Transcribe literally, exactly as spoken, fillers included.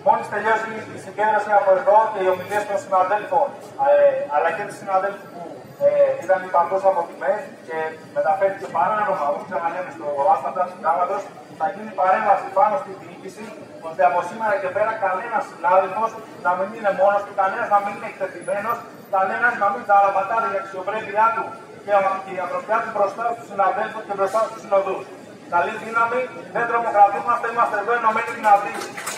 Μόλις τελειώσει η συγκέντρωση από εδώ και οι ομιλίες των συναδέλφων, ε, αλλά και της συναδέλφου που ε, ήταν υπαρκτός από τιμές και μεταφέρθηκε παράνομα, όπως ξαναλέμε, στο άσπατα του συντάγματος, θα γίνει παρέμβαση πάνω στη διοίκηση, ώστε από σήμερα και πέρα κανένας συνάδελφος να μην είναι μόνος του, κανένας να μην είναι εκτεθειμένος, κανένας να μην ταραπατάρει η αξιοπρέπειά του και η ανθρωπιά του μπροστά στους συναδέλφους και μπροστά στους συνοδούς. Καλή δύναμη, δεν τρομοκρατούμαστε, είμαστε εδώ ενωμένοι δυνατοί.